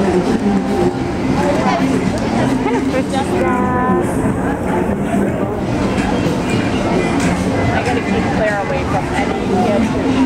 kind of fruit is that? I gotta keep Claire away from any kids.